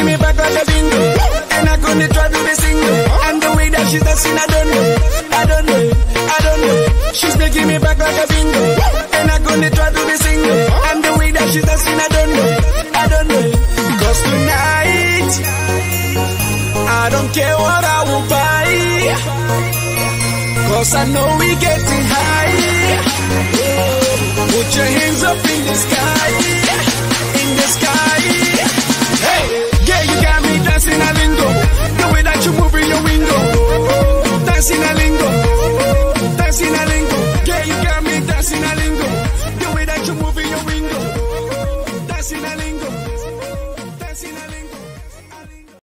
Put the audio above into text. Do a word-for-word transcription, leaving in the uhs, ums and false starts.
me back like a bingo. And I couldn't try to be single. And the way that she's dancing, I don't know. I don't know. I don't know. She's making me back like a bingo. And I couldn't try to be single. And the way that she's dancing, I don't know. I don't know. Cause tonight, I don't care what I will buy. Cause I know we getting high. Put your hands up in the sky.